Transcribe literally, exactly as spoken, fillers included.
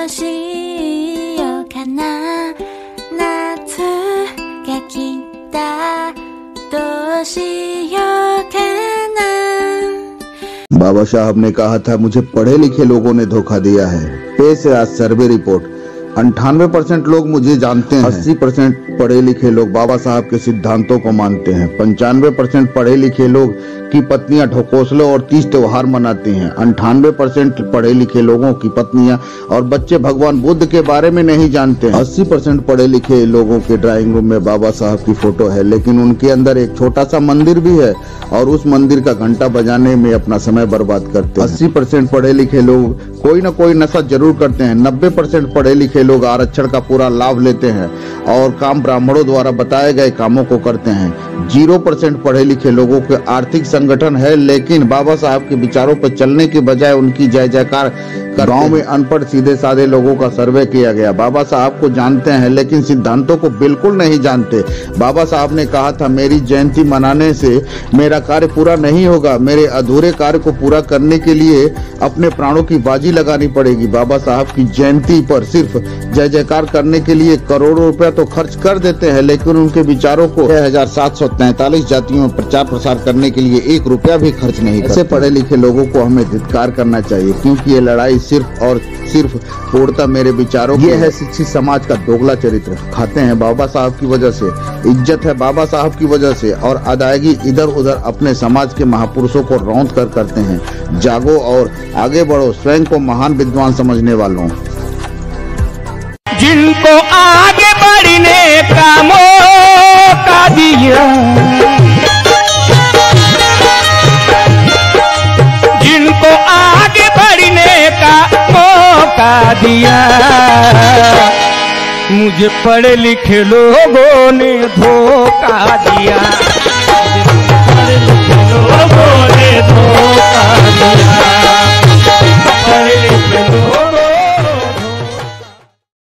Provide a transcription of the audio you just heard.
しようかな夏が来たどうしようかな। बाबा साहब ने कहा था मुझे पढ़े लिखे लोगों ने धोखा दिया है। पेश है आज सर्वे रिपोर्ट। अंठानवे परसेंट लोग मुझे जानते हैं, अस्सी परसेंट पढ़े लिखे लोग बाबा साहब के सिद्धांतों को मानते हैं, पंचानवे परसेंट पढ़े लिखे लोग की पत्नियां ढकोसले और तीज त्योहार मनाती हैं, अंठानवे परसेंट पढ़े लिखे लोगों की पत्नियां और बच्चे भगवान बुद्ध के बारे में नहीं जानते हैं, अस्सी परसेंट पढ़े लिखे लोगों के ड्राइंग रूम में बाबा साहब की फोटो है, लेकिन उनके अंदर एक छोटा सा मंदिर भी है और उस मंदिर का घंटा बजाने में अपना समय बर्बाद करते हैं। अस्सी परसेंट पढ़े लिखे लोग कोई न कोई नशा जरूर करते हैं, नब्बे परसेंट पढ़े लिखे लोग आरक्षण का पूरा लाभ लेते हैं और काम ब्राह्मणों द्वारा बताए गए कामों को करते हैं। जीरो परसेंट पढ़े लिखे लोगों के आर्थिक संगठन है, लेकिन बाबा साहब के विचारों पर चलने की बजाय उनकी जय जयकार। गांव में अनपढ़ सीधे साधे लोगों का सर्वे किया गया। बाबा साहब को जानते हैं लेकिन सिद्धांतों को बिल्कुल नहीं जानते। बाबा साहब ने कहा था मेरी जयंती मनाने से मेरा कार्य पूरा नहीं होगा, मेरे अधूरे कार्य को पूरा करने के लिए अपने प्राणों की बाजी लगानी पड़ेगी। बाबा साहब की जयंती पर सिर्फ जय जयकार करने के लिए करोड़ों रुपया तो खर्च कर देते हैं, लेकिन उनके विचारों को छह हजार सात सौ तैतालीस जातियों में प्रचार प्रसार करने के लिए एक रुपया भी खर्च नहीं करते। ऐसे पढ़े लिखे लोगों को हमें धिक्कार करना चाहिए, क्योंकि ये लड़ाई सिर्फ और सिर्फ पूर्णतः मेरे विचारों ये है शिक्षित समाज का दोगला चरित्र। खाते हैं बाबा साहब की वजह से, इज्जत है बाबा साहब की वजह से और अदायगी इधर उधर अपने समाज के महापुरुषों को रौंद कर करते हैं। जागो और आगे बढ़ो, स्वयं को महान विद्वान समझने वालों। जिनको आगे बढ़ने का मौका दिया, जिनको आगे बढ़ने का मौका दिया, मुझे पढ़े लिखे लोगों ने धोखा दिया।